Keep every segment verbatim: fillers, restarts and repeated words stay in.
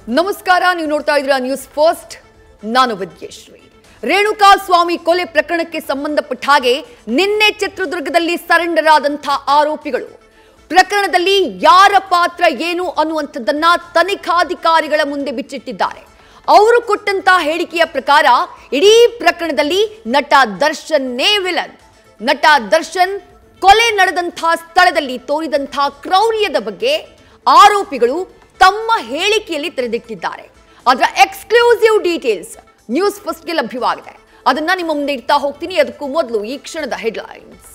ನಮಸ್ಕಾರ, ನೀವು ನೋಡ್ತಾ ಇದ್ದೀರಾ ನ್ಯೂಸ್ ಫಸ್ಟ್. ನಾನು ವಿದ್ಯಶ್ರೀ. ರೇಣುಕಾ ಸ್ವಾಮಿ ಕೊಲೆ ಪ್ರಕರಣಕ್ಕೆ ಸಂಬಂಧಪಟ್ಟ ಹಾಗೆ ನಿನ್ನೆ ಚಿತ್ರದುರ್ಗದಲ್ಲಿ ಸರೆಂಡರ್ ಆದಂತಹ ಆರೋಪಿಗಳು ಪ್ರಕರಣದಲ್ಲಿ ಯಾರ ಪಾತ್ರ ಏನು ಅನ್ನುವಂಥದ್ದನ್ನ ತನಿಖಾಧಿಕಾರಿಗಳ ಮುಂದೆ ಬಿಚ್ಚಿಟ್ಟಿದ್ದಾರೆ. ಅವರು ಕೊಟ್ಟಂತಹ ಹೇಳಿಕೆಯ ಪ್ರಕಾರ ಇಡೀ ಪ್ರಕರಣದಲ್ಲಿ ನಟ ದರ್ಶನ್ನೇ ವಿಲನ್. ನಟ ದರ್ಶನ್ ಕೊಲೆ ನಡೆದಂತಹ ಸ್ಥಳದಲ್ಲಿ ತೋರಿದಂತಹ ಕ್ರೌರ್ಯದ ಬಗ್ಗೆ ಆರೋಪಿಗಳು ತಮ್ಮ ಹೇಳಿಕೆಯಲ್ಲಿ ತೆರೆದಿಟ್ಟಿದ್ದಾರೆ. ಅದರ ಎಕ್ಸ್ಕ್ಲೂಸಿವ್ ಡೀಟೇಲ್ಸ್ ನ್ಯೂಸ್ ಫಸ್ಟ್ಗೆ ಲಭ್ಯವಾಗಿದೆ. ಅದನ್ನ ನಿಮ್ಮ ಮುಂದೆ ಇಡ್ತಾ ಹೋಗ್ತೀನಿ. ಅದಕ್ಕೂ ಮೊದಲು ಈ ಕ್ಷಣದ ಹೆಡ್ಲೈನ್ಸ್.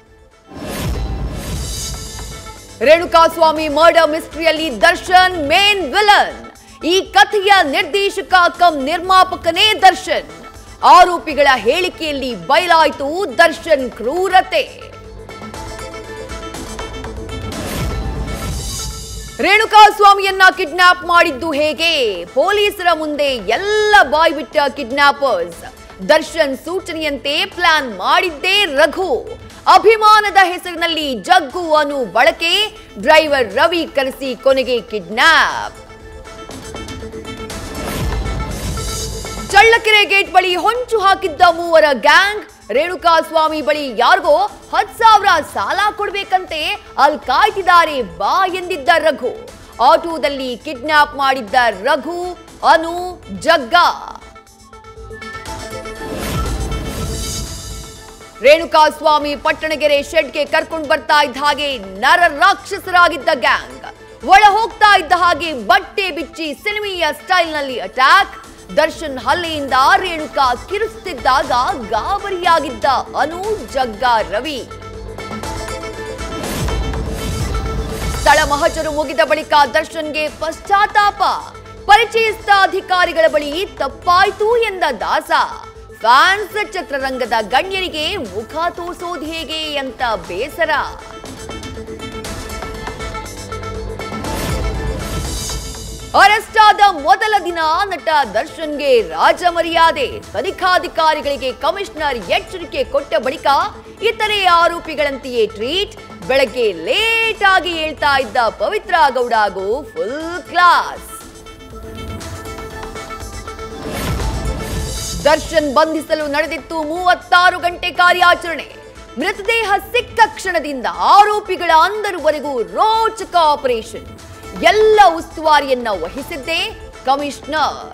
ರೇಣುಕಾ ಸ್ವಾಮಿ ಮರ್ಡರ್ ಮಿಸ್ಟ್ರಿಯಲ್ಲಿ ದರ್ಶನ್ ಮೇನ್ ವಿಲನ್. ಈ ಕಥೆಯ ನಿರ್ದೇಶಕ ಕಮ್ ನಿರ್ಮಾಪಕನೇ ದರ್ಶನ್. ಆರೋಪಿಗಳ ಹೇಳಿಕೆಯಲ್ಲಿ ಬಯಲಾಯಿತು ದರ್ಶನ್ ಕ್ರೂರತೆ. ರೇಣುಕಾ ಸ್ವಾಮಿಯನ್ನ ಕಿಡ್ನಾಪ್ ಮಾಡಿದ್ದು ಹೇಗೆ? ಪೊಲೀಸರ ಮುಂದೆ ಎಲ್ಲ ಬಾಯ್ಬಿಟ್ಟ ಕಿಡ್ನಾಪರ್ಸ್. ದರ್ಶನ್ ಸೂಚನೆಯಂತೆ ಪ್ಲಾನ್ ಮಾಡಿದ್ದೇ ರಘು. ಅಭಿಮಾನದ ಹೆಸರಿನಲ್ಲಿ ಜಗ್ಗು ಅನು ಬಳಕೆ. ಡ್ರೈವರ್ ರವಿ ಕರೆಸಿ ಕೊನೆಗೆ ಕಿಡ್ನಾಪ್. ಚಳ್ಳಕೆರೆ ಗೇಟ್ ಬಳಿ ಹೊಂಚು ಹಾಕಿದ್ದ ಮೂವರ ಗ್ಯಾಂಗ್. ರೇಣುಕಾ ಸ್ವಾಮಿ ಬಳಿ ಯಾರಿಗೋ ಹತ್ತು ಸಾವಿರ ಸಾಲ ಕೊಡ್ಬೇಕಂತೆ ಅಲ್ಲಿ ಕಾಯ್ತಿದ್ದಾರೆ ಬಾ ಎಂದಿದ್ದ ರಘು. ಆಟೋದಲ್ಲಿ ಕಿಡ್ನಾಪ್ ಮಾಡಿದ್ದ ರಘು, ಅನು, ಜಗ್ಗ. ರೇಣುಕಾ ಸ್ವಾಮಿ ಪಟ್ಟಣಗೆರೆ ಶೆಡ್ಗೆ ಕರ್ಕೊಂಡು ಬರ್ತಾ ಇದ್ದ ಹಾಗೆ ನರ ರಾಕ್ಷಸರಾಗಿದ್ದ ಗ್ಯಾಂಗ್ ಒಳ ಹೋಗ್ತಾ ಇದ್ದ ಹಾಗೆ ಬಟ್ಟೆ ಬಿಚ್ಚಿ ಸಿನಿಮೀಯ ಸ್ಟೈಲ್ ನಲ್ಲಿ ಅಟ್ಯಾಕ್. ದರ್ಶನ್ ಹಲ್ಲೆಯಿಂದ ರೇಣುಕಾ ಕಿರುಸ್ತಿದ್ದಾಗ ಗಾಬರಿಯಾಗಿದ್ದ ಅನು, ಜಗ್ಗ, ರವಿ. ಸ್ಥಳ ಮಹಜರು ಮುಗಿದ ಬಳಿಕ ದರ್ಶನ್ಗೆ ಪಶ್ಚಾತ್ತಾಪ. ಪರಿಚಯಸ್ಥ ಅಧಿಕಾರಿಗಳ ಬಳಿ ತಪ್ಪಾಯ್ತು ಎಂದ ದಾಸ. ಫ್ಯಾನ್ಸ್ ಚಿತ್ರರಂಗದ ಗಣ್ಯರಿಗೆ ಮುಖ ತೋರಿಸೋದು ಹೇಗೆ ಅಂತ ಬೇಸರ. ಅರೆಸ್ಟ್ ಆದ ಮೊದಲ ದಿನ ನಟ ದರ್ಶನ್ಗೆ ರಾಜ ಮರ್ಯಾದೆ. ತನಿಖಾಧಿಕಾರಿಗಳಿಗೆ ಕಮಿಷನರ್ ಎಚ್ಚರಿಕೆ ಕೊಟ್ಟ ಬಳಿಕ ಇತರೆ ಆರೋಪಿಗಳಂತೆಯೇ ಟ್ರೀಟ್. ಬೆಳಗ್ಗೆ ಲೇಟ್ ಆಗಿ ಹೇಳ್ತಾ ಇದ್ದ ಪವಿತ್ರ ಗೌಡಗೂ ಫುಲ್ ಕ್ಲಾಸ್. ದರ್ಶನ್ ಬಂಧಿಸಲು ನಡೆದಿತ್ತು ಮೂವತ್ತಾರು ಗಂಟೆ ಕಾರ್ಯಾಚರಣೆ. ಮೃತದೇಹ ಸಿಕ್ಕ ಕ್ಷಣದಿಂದ ಆರೋಪಿಗಳ ಅಂದರವರೆಗೂ ರೋಚಕ ಆಪರೇಷನ್. ಎಲ್ಲ ಉಸ್ತುವಾರಿಯನ್ನ ವಹಿಸಿದ್ದೇ ಕಮಿಷನರ್.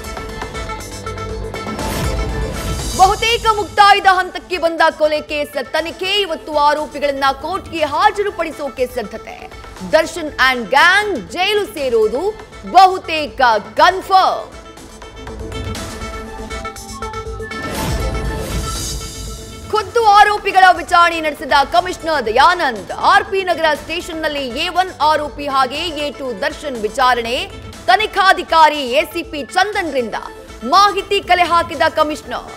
ಬಹುತೇಕ ಮುಕ್ತಾಯದ ಹಂತಕ್ಕೆ ಬಂದ ಕೊಲೆ ಕೇಸ್ ತನಿಖೆ. ಇವತ್ತು ಆರೋಪಿಗಳನ್ನ ಕೋರ್ಟ್ಗೆ ಹಾಜರುಪಡಿಸೋಕೆ ಸಿದ್ಧತೆ. ದರ್ಶನ್ ಅಂಡ್ ಗ್ಯಾಂಗ್ ಜೈಲು ಸೇರೋದು ಬಹುತೇಕ ಕನ್ಫರ್ಮ್. ಖುದ್ದು ಆರೋಪಿಗಳ ವಿಚಾರಣೆ ನಡೆಸಿದ ಕಮಿಷನರ್ ದಯಾನಂದ್. ಆರ್ಪಿ ನಗರ ಸ್ಟೇಷನ್ನಲ್ಲಿ ಎ ಒನ್ ಆರೋಪಿ ಹಾಗೆ ಎ ಟು ದರ್ಶನ್ ವಿಚಾರಣೆ. ತನಿಖಾಧಿಕಾರಿ ಎಸಿಪಿ ಚಂದನ್ ರಿಂದ ಮಾಹಿತಿ ಕಲೆ ಹಾಕಿದ ಕಮಿಷನರ್.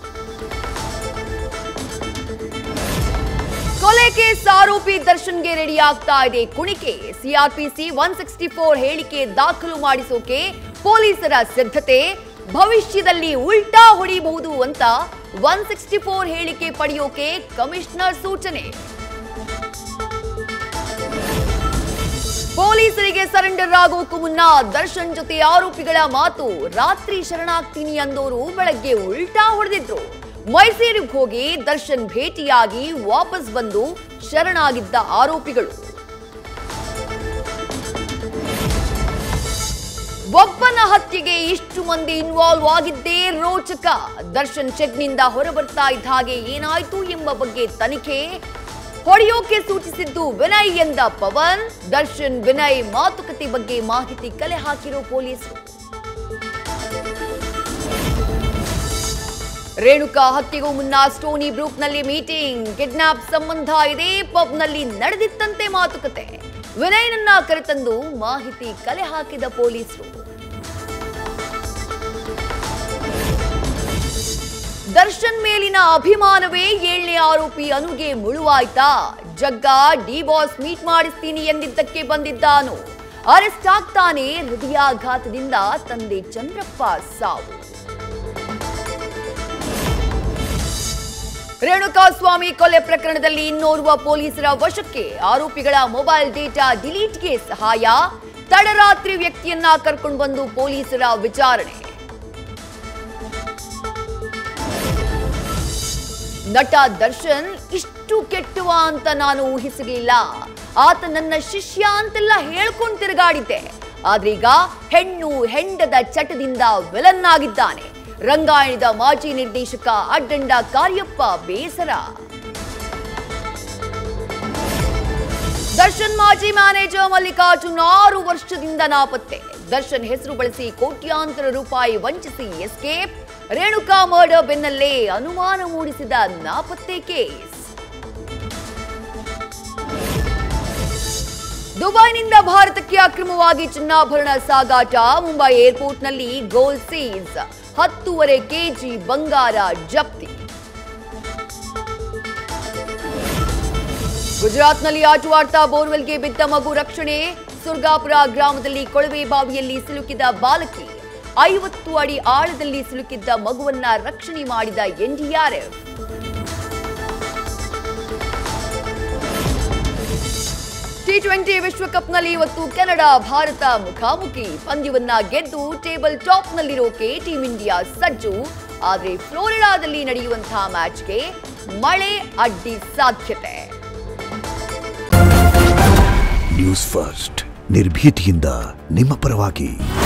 ಕೊಲೆ ಕೇಸ್ ಆರೋಪಿ ದರ್ಶನ್ಗೆ ರೆಡಿ ಆಗ್ತಾ ಇದೆ ಕುಣಿಕೆ. ಸಿಆರ್ಪಿಸಿ ಒನ್ ಸಿಕ್ಸ್ಟಿ ಫೋರ್ ಹೇಳಿಕೆ ದಾಖಲು ಮಾಡಿಸೋಕೆ ಪೊಲೀಸರ ಸಿದ್ಧತೆ. ಭವಿಷ್ಯದಲ್ಲಿ ಉಲ್ಟಾ ಹೊಡಿಬಹುದು ಅಂತ ಒನ್ ಸಿಕ್ಸ್ಟಿ ಫೋರ್ ಹೇಳಿಕೆ ಪಡೆಯೋಕೆ ಕಮಿಷನರ್ ಸೂಚನೆ. ಪೊಲೀಸರಿಗೆ ಸರೆಂಡರ್ ಆಗೋಕ್ಕೂ ಮುನ್ನ ದರ್ಶನ್ ಜೊತೆ ಆರೋಪಿಗಳ ಮಾತು. ರಾತ್ರಿ ಶರಣಾಗ್ತೀನಿ ಅಂದೋರು ಬೆಳಗ್ಗೆ ಉಲ್ಟಾ ಹೊಡೆದಿದ್ರು. ಮೈಸೂರಿಗೆ ಹೋಗಿ ದರ್ಶನ್ ಭೇಟಿಯಾಗಿ ವಾಪಸ್ ಬಂದು ಶರಣಾಗಿದ್ದ ಆರೋಪಿಗಳು. ಒಬ್ಬನ ಹತ್ಯೆಗೆ ಇಷ್ಟು ಮಂದಿ ಇನ್ವಾಲ್ವ್ ಆಗಿದ್ದೇ ರೋಚಕ. ದರ್ಶನ್ ಚೆಕ್ನಿಂದ ಹೊರಬರ್ತಾ ಇದ್ದ ಹಾಗೆ ಏನಾಯ್ತು ಎಂಬ ಬಗ್ಗೆ ತನಿಖೆ. ಹೊಡೆಯೋಕೆ ಸೂಚಿಸಿದ್ದು ವಿನಯ್ ಎಂದ ಪವನ್. ದರ್ಶನ್ ವಿನಯ್ ಮಾತುಕತೆ ಬಗ್ಗೆ ಮಾಹಿತಿ ಕಲೆ ಹಾಕಿರೋ ಪೊಲೀಸರು. ರೇಣುಕಾ ಹತ್ಯೆಗೂ ಮುನ್ನ ಸ್ಟೋನಿ ಬ್ರೂಕ್ನಲ್ಲಿ ಮೀಟಿಂಗ್. ಕಿಡ್ನಾಪ್ ಸಂಬಂಧ ಇದೆ ಪಬ್ನಲ್ಲಿ ನಡೆದಿತ್ತಂತೆ ಮಾತುಕತೆ. ವಿನಯ್ನನ್ನ ಕರೆತಂದು ಮಾಹಿತಿ ಕಲೆ ಹಾಕಿದ ಪೊಲೀಸರು. ದರ್ಶನ್ ಮೇಲಿನ ಅಭಿಮಾನವೇ ಏಳನೇ ಆರೋಪಿ ಅನುಗೆ ಮುಳುವಾಯ್ತಾ? ಜಗ್ಗ ಡಿ ಬಾಸ್ ಮೀಟ್ ಮಾಡಿಸ್ತೀನಿ ಎಂದಿದ್ದಕ್ಕೆ ಬಂದಿದ್ದಾನು. ಅರೆಸ್ಟ್ ಆಗ್ತಾನೆ. ಹೃದಯಾಘಾತದಿಂದ ತಂದೆ ಚಂದ್ರಪ್ಪ ಸಾವು. ರೇಣುಕಾ ಸ್ವಾಮಿ ಕೊಲೆ ಪ್ರಕರಣದಲ್ಲಿ ಇನ್ನೋರ್ವ ಪೊಲೀಸರ ವಶಕ್ಕೆ. ಆರೋಪಿಗಳ ಮೊಬೈಲ್ ಡೇಟಾ ಡಿಲೀಟ್ಗೆ ಸಹಾಯ. ತಡರಾತ್ರಿ ವ್ಯಕ್ತಿಯನ್ನ ಕರ್ಕೊಂಡು ಬಂದು ಪೊಲೀಸರ ವಿಚಾರಣೆ. ನಟ ದರ್ಶನ್ ಇಷ್ಟು ಕೆಟ್ಟವ ಅಂತ ನಾನು ಊಹಿಸಲಿಲ್ಲ. ಆತ ನನ್ನ ಶಿಷ್ಯ ಅಂತೆಲ್ಲ ಹೇಳ್ಕೊಂಡು ತಿರುಗಾಡಿದ್ದೆ. ಆದ್ರೀಗ ಹೆಣ್ಣು ಹೆಂಡದ ಚಟದಿಂದ ವಿಲನ್ ಆಗಿದ್ದಾನೆ. ರಂಗಾಯಣದ ಮಾಜಿ ನಿರ್ದೇಶಕ ಅಡ್ಡಂಡ ಕಾರ್ಯಪ್ಪ ಬೇಸರ. ದರ್ಶನ್ ಮಾಜಿ ಮ್ಯಾನೇಜರ್ ಮಲ್ಲಿಕಾರ್ಜುನ್ ಆರು ವರ್ಷದಿಂದ ನಾಪತ್ತೆ. ದರ್ಶನ್ ಹೆಸರು ಬಳಸಿ ಕೋಟ್ಯಾಂತರ ರೂಪಾಯಿ ವಂಚಿಸಿ ಎಸ್ಕೇಪ್. ರೇಣುಕಾ ಮರ್ಡರ್ ಬೆನ್ನಲ್ಲೇ ಅನುಮಾನ ಮೂಡಿಸಿದ ನಾಪತ್ತೆ ಕೇಸ್. ದುಬೈನಿಂದ ಭಾರತಕ್ಕೆ ಅಕ್ರಮವಾಗಿ ಚಿನ್ನಾಭರಣ ಸಾಗಾಟ. ಮುಂಬೈ ಏರ್ಪೋರ್ಟ್ನಲ್ಲಿ ಗೋಲ್ಡ್ ಸೀಸ್. ಹತ್ತೂವರೆ ಕೆಜಿ ಬಂಗಾರ ಜಪ್ತಿ. ಗುಜರಾತ್ನಲ್ಲಿ ಆಟವಾಡ್ತಾ ಬೋರ್ವೆಲ್ಗೆ ಬಿದ್ದ ಮಗು ರಕ್ಷಣೆ. ಸುರ್ಗಾಪುರ ಗ್ರಾಮದಲ್ಲಿ ಕೊಳವೆ ಬಾವಿಯಲ್ಲಿ ಸಿಲುಕಿದ ಬಾಲಕಿ. ಐವತ್ತು ಅಡಿ ಆಳದಲ್ಲಿ ಸಿಲುಕಿದ್ದ ಮಗುವನ್ನ ರಕ್ಷಣೆ ಮಾಡಿದ ಎನ್ಡಿಆರ್ಎಫ್. ಟಿ ಟ್ವೆಂಟಿ ವಿಶ್ವಕಪ್ನಲ್ಲಿ ಇವತ್ತು ಕೆನಡಾ ಭಾರತ ಮುಖಾಮುಖಿ. ಪಂದ್ಯವನ್ನ ಗೆದ್ದು ಟೇಬಲ್ ಟಾಪ್ನಲ್ಲಿರೋಕೆ ಟೀಂ ಇಂಡಿಯಾ ಸಜ್ಜು. ಆದರೆ ಫ್ಲೋರಿಡಾದಲ್ಲಿ ನಡೆಯುವಂತಹ ಮ್ಯಾಚ್ಗೆ ಮಳೆ ಅಡ್ಡಿ ಸಾಧ್ಯತೆ. ನ್ಯೂಸ್ ಫಸ್ಟ್ ನಿರ್ಭೀತಿಯಿಂದ ನಿಮ್ಮ ಪರವಾಗಿ.